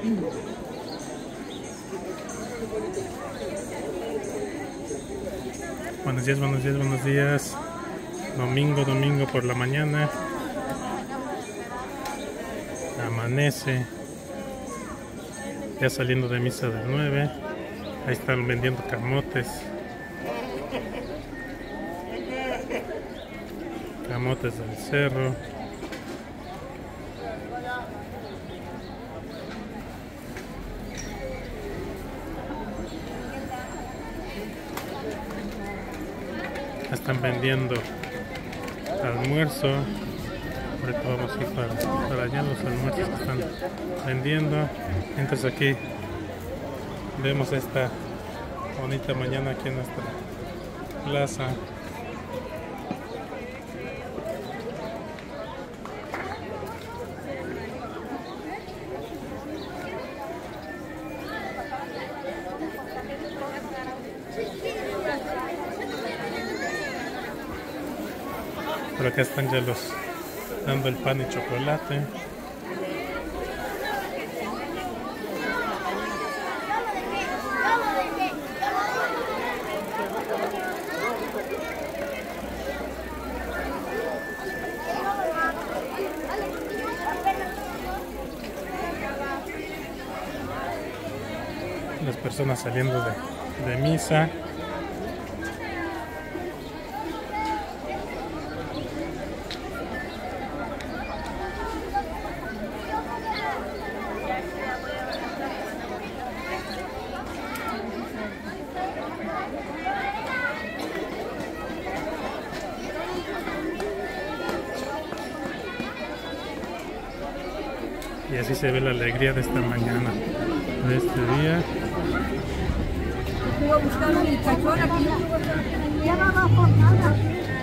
Buenos días, buenos días, buenos días. Domingo por la mañana. Amanece. Ya saliendo de misa del 9. Ahí están vendiendo camotes. Camotes del cerro. Están vendiendo almuerzo. Ahorita vamos a ir para allá los almuerzos que están vendiendo. Mientras aquí vemos esta bonita mañana aquí en nuestra plaza. Por acá están ya los dando el pan y chocolate. Las personas saliendo de misa. Y así se ve la alegría de esta mañana, de este día. Voy a buscar mi cachorra aquí. Ya no va por nada.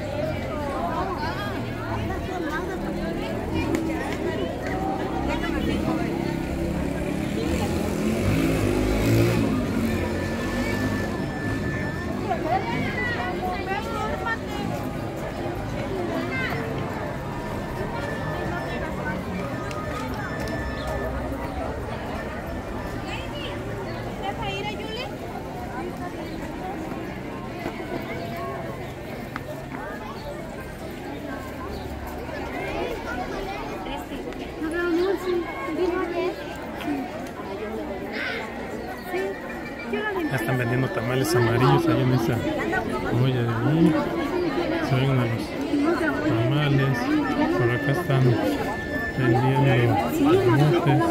Están vendiendo tamales amarillos ahí en esa olla de ahí. Se ven a los tamales. Por acá están vendiendo camotes.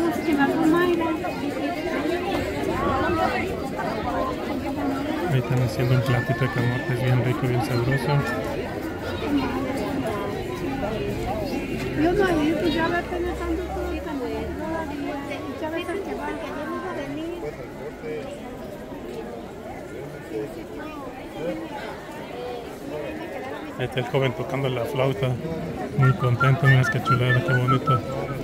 Ahí están haciendo un platito de camotes bien rico, bien sabroso. Yo no he ido, ya va penetrando todo el camino. Ya ves el que va, que yo no iba a venir. Ahí está el joven tocando la flauta, muy contento, mira qué chulada, qué bonito.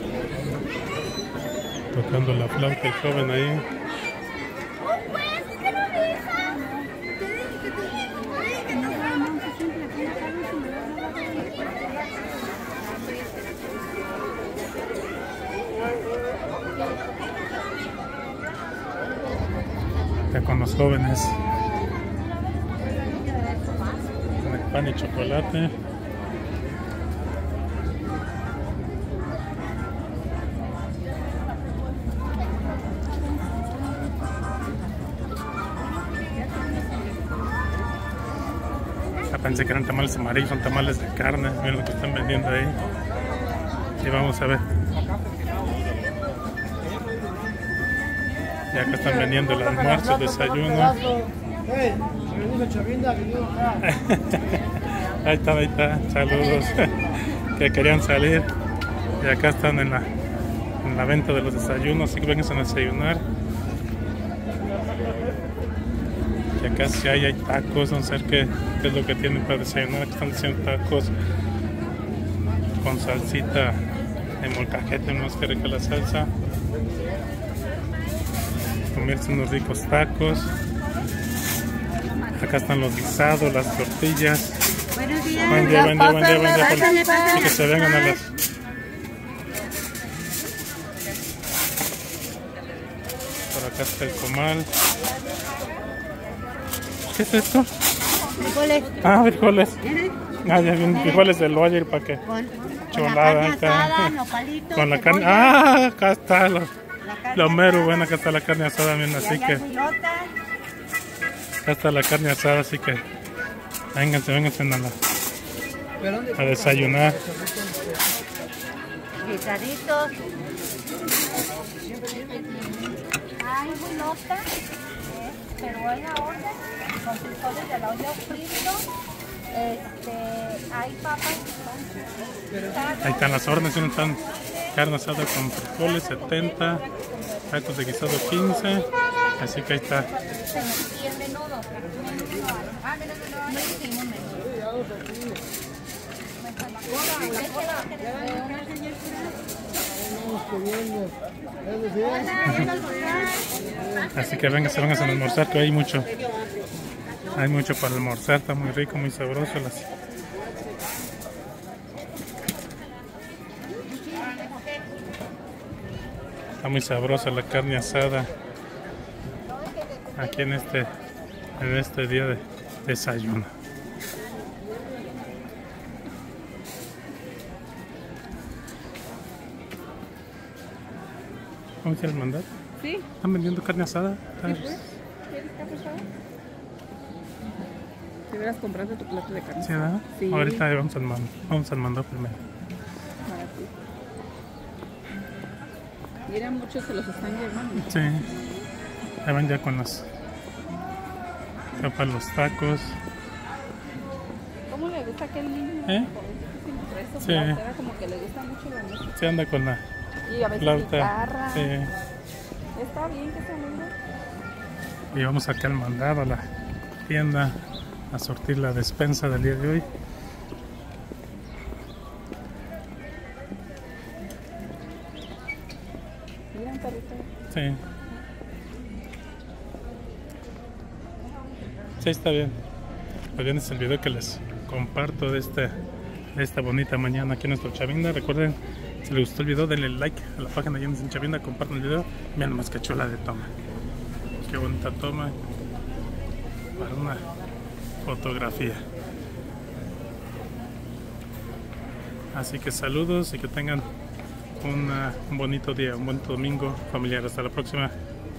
Tocando la flauta el joven ahí. Acá con los jóvenes. Pan y chocolate. Pensé que eran tamales amarillos, son tamales de carne. Miren lo que están vendiendo ahí. Y vamos a ver. Y acá están vendiendo el almuerzo, el desayuno. Ahí está, saludos. Que querían salir. Y acá están en la venta de los desayunos, así que vengan a desayunar. Y acá sí hay tacos, no sé qué es lo que tienen para desayunar. Aquí están haciendo tacos con salsita de molcajete, no es que rica la salsa. Comerse unos ricos tacos. Acá están los guisados, las tortillas. Buenos días. Buen día. Y que se vengan a las... acá está el comal. ¿Qué es esto? Frijoles. Ah, frijoles. Ah, ya vienen frijoles del Oyer para que. Chulada acá. Con la carne. Ah, acá está lo mero bueno, acá está la carne asada, miren, así que. Acá está la carne asada, así que. Vénganse a desayunar. Guisaditos. Hay bulota, pero hay la orden con frijoles de la olla fritos. Hay papas. Ahí están las órdenes, están carne asada con frijoles 70, tacos de guisado 15, así que ahí está. Y el menudo. No hicimos menudo. Así que vénganse a almorzar, que hay mucho para almorzar, está muy rico, muy sabroso. Está muy sabrosa la carne asada aquí en este día de desayuno. ¿Vamos a ir al mandar? Sí. ¿Están vendiendo carne asada? ¿Quieres carne asada? Deberás comprarte tu plato de carne. ¿Sí, verdad? Sí. Ahorita vamos al mandar primero. Para ti. Mira, muchos se los están llevando. Sí. Ahí van ya con para los tacos. ¿Cómo le gusta a aquel niño? Sí. Como que le gusta mucho la música. Sí, anda con la Y a veces flauta. guitarra. Sí. Está bien que sea lindo. Y vamos acá al mandado a la tienda a sortir la despensa del día de hoy. Mira, un perrito. Sí. Sí, está bien. Pues bien, es el video que les comparto de esta bonita mañana aquí en nuestro Chavinda. Recuerden, si les gustó el video, denle like a la página de en Chavinda, compartan el video. Miren nomás qué chula de toma. Qué bonita toma para una fotografía. Así que saludos y que tengan un bonito día, un bonito domingo familiar. Hasta la próxima.